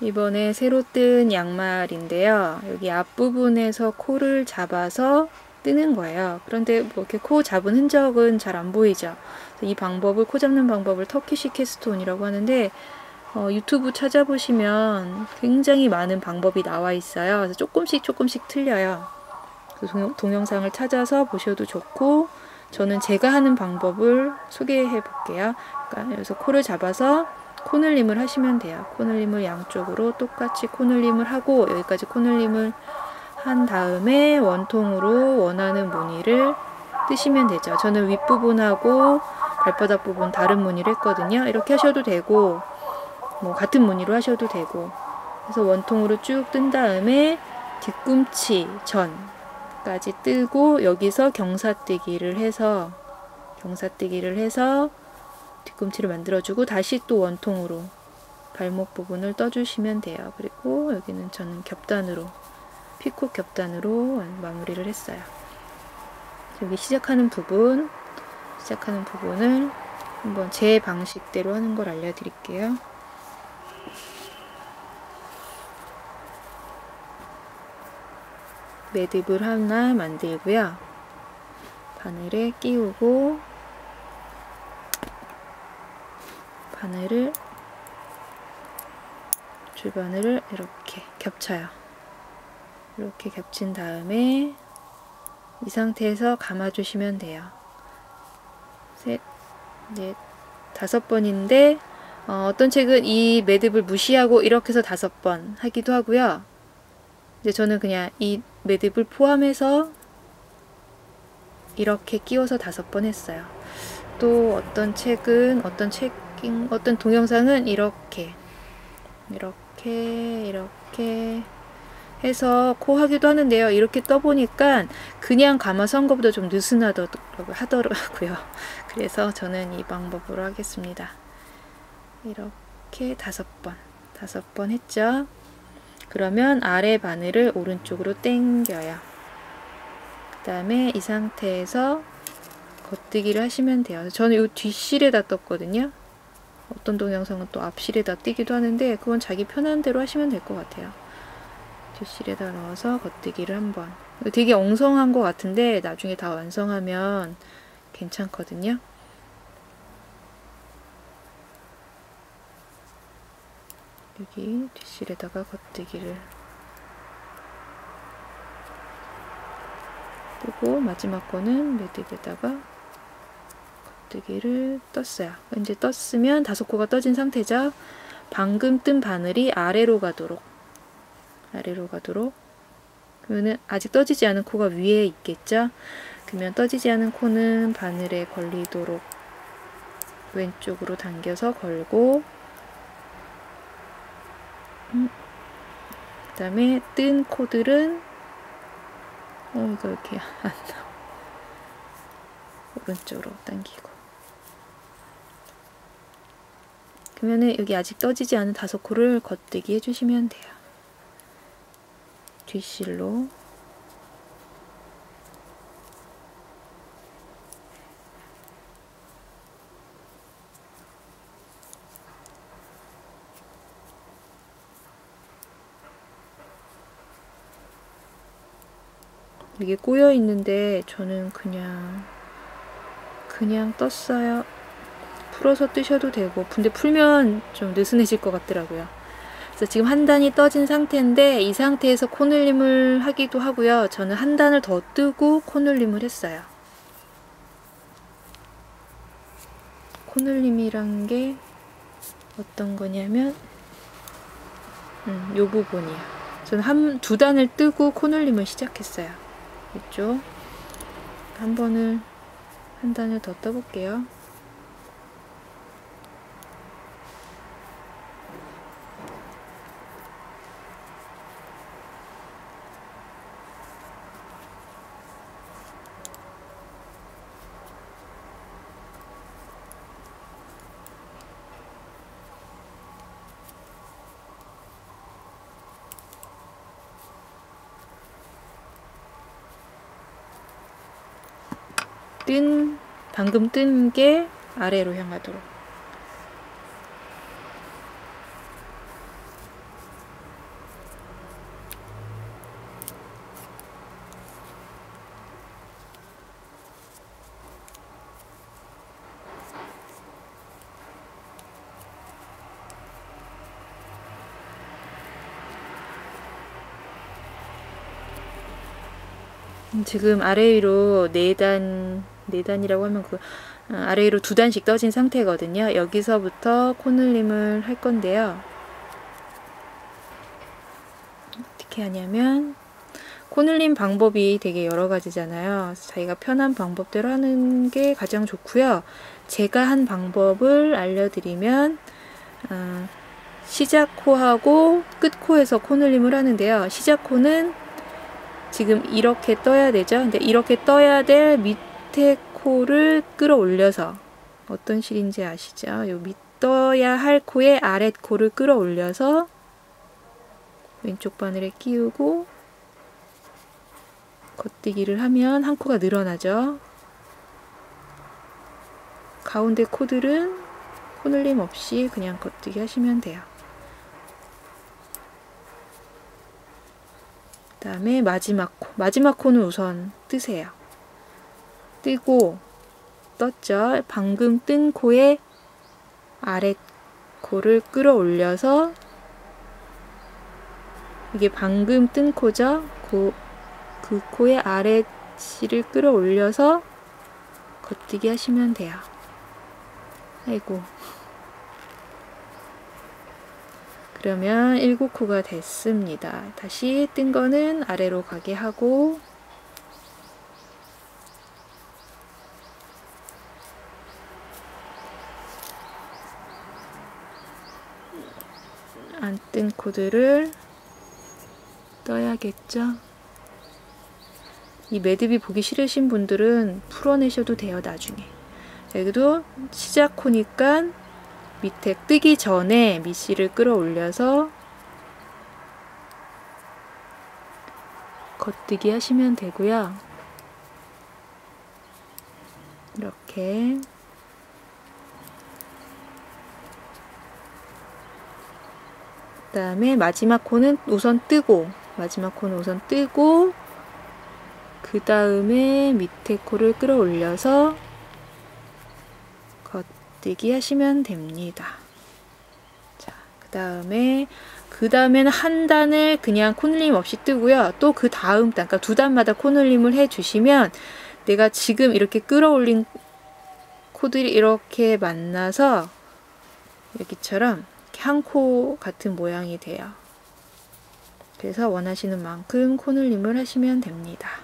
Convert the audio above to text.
이번에 새로 뜬 양말인데요. 여기 앞부분에서 코를 잡아서 뜨는 거예요. 그런데 뭐 이렇게 코 잡은 흔적은 잘 안 보이죠. 이 방법을, 코 잡는 방법을 터키시 캐스트온이라고 하는데 유튜브 찾아보시면 굉장히 많은 방법이 나와 있어요. 그래서 조금씩 틀려요. 그래서 동영상을 찾아서 보셔도 좋고, 저는 제가 하는 방법을 소개해 볼게요. 그러니까 여기서 코를 잡아서 코늘림을 하시면 돼요. 코늘림을 양쪽으로 똑같이 코늘림을 하고, 여기까지 코늘림을 한 다음에 원통으로 원하는 무늬를 뜨시면 되죠. 저는 윗부분하고 발바닥 부분 다른 무늬를 했거든요. 이렇게 하셔도 되고, 뭐 같은 무늬로 하셔도 되고, 그래서 원통으로 쭉 뜬 다음에 뒤꿈치 전까지 뜨고, 여기서 경사뜨기를 해서 뒤꿈치를 만들어주고, 다시 또 원통으로 발목 부분을 떠주시면 돼요. 그리고 여기는 저는 겹단으로, 피콕 겹단으로 마무리를 했어요. 여기 시작하는 부분을 한번 제 방식대로 하는 걸 알려드릴게요. 매듭을 하나 만들고요. 바늘에 끼우고 줄바늘을 이렇게 겹쳐요. 이렇게 겹친 다음에 이 상태에서 감아주시면 돼요. 셋, 넷, 5번인데 어떤 책은 이 매듭을 무시하고 이렇게 해서 5번 하기도 하고요. 이제 저는 그냥 이 매듭을 포함해서 이렇게 끼워서 5번 했어요. 또 어떤 동영상은 이렇게 해서 코 하기도 하는데요. 이렇게 떠보니까 그냥 감아서 한 것보다 좀 느슨하더라고요. 그래서 저는 이 방법으로 하겠습니다. 이렇게 5번 했죠. 그러면 아래 바늘을 오른쪽으로 당겨요. 그 다음에 이 상태에서 겉뜨기를 하시면 돼요. 저는 이 뒷실에다 떴거든요. 어떤 동영상은 또 앞실에다 띄기도 하는데, 그건 자기 편한 대로 하시면 될 것 같아요. 뒷실에다 넣어서 겉뜨기를 한번. 되게 엉성한 것 같은데 나중에 다 완성하면 괜찮거든요. 여기 뒷실에다가 겉뜨기를 뜨고, 마지막 거는 매듭에다가 겉뜨기를 떴어요. 이제 떴으면 5코가 떠진 상태죠. 방금 뜬 바늘이 아래로 가도록. 그러면 아직 떠지지 않은 코가 위에 있겠죠. 그러면 떠지지 않은 코는 바늘에 걸리도록 왼쪽으로 당겨서 걸고, 그 다음에 뜬 코들은 이거 이렇게 안 나와. 오른쪽으로 당기고. 그러면은 여기 아직 떠지지 않은 5코를 겉뜨기 해주시면 돼요. 뒷실로. 이게 꼬여 있는데 저는 그냥 떴어요. 풀어서 뜨셔도 되고, 근데 풀면 좀 느슨해질 것 같더라고요. 그래서 지금 한 단이 떠진 상태인데, 이 상태에서 코늘림을 하기도 하고요. 저는 한 단을 더 뜨고 코늘림을 했어요. 코늘림이란 게 어떤 거냐면 요 부분이에요. 저는 2단을 뜨고 코늘림을 시작했어요. 이쪽 한 단을 더 떠볼게요. 방금 뜬 게 아래로 향하도록. 지금 아래 위로 4단이라고 하면 아래 위로 2단씩 떠진 상태거든요. 여기서부터 코늘림을 할 건데요. 어떻게 하냐면 코늘림 방법이 되게 여러 가지잖아요. 자기가 편한 방법대로 하는 게 가장 좋고요. 제가 한 방법을 알려드리면 시작코하고 끝코에서 코늘림을 하는데요. 시작코는 지금 이렇게 떠야 되죠. 근데 이렇게 떠야 될 밑에 코를 끌어올려서, 어떤 실인지 아시죠? 요 떠야 할 코의 아랫 코를 끌어올려서 왼쪽 바늘에 끼우고 겉뜨기를 하면 한 코가 늘어나죠. 가운데 코들은 코늘림 없이 그냥 겉뜨기 하시면 돼요. 그 다음에 마지막 코는 우선 뜨세요. 뜨고 떴죠. 방금 뜬 코의 아랫 코를 끌어올려서, 이게 방금 뜬 코죠. 그 코의 아랫 실을 끌어올려서 겉뜨기 하시면 돼요. 아이고. 그러면 7코가 됐습니다. 다시 뜬 거는 아래로 가게 하고, 안 뜬 코들을 떠야겠죠. 이 매듭이 보기 싫으신 분들은 풀어내셔도 돼요, 나중에. 여기도 시작 코니까 밑에 뜨기 전에 밑실을 끌어올려서 겉뜨기 하시면 되고요. 이렇게 그 다음에 마지막 코는 우선 뜨고 그 다음에 밑에 코를 끌어올려서 겉뜨기 하시면 됩니다. 자, 그 다음에는 한 단을 그냥 코늘림 없이 뜨고요. 또 그 다음 단, 그러니까 2단마다 코늘림을 해주시면 내가 지금 이렇게 끌어올린 코들이 이렇게 만나서 여기처럼 한 코 같은 모양이 돼요. 그래서 원하시는 만큼 코늘림을 하시면 됩니다.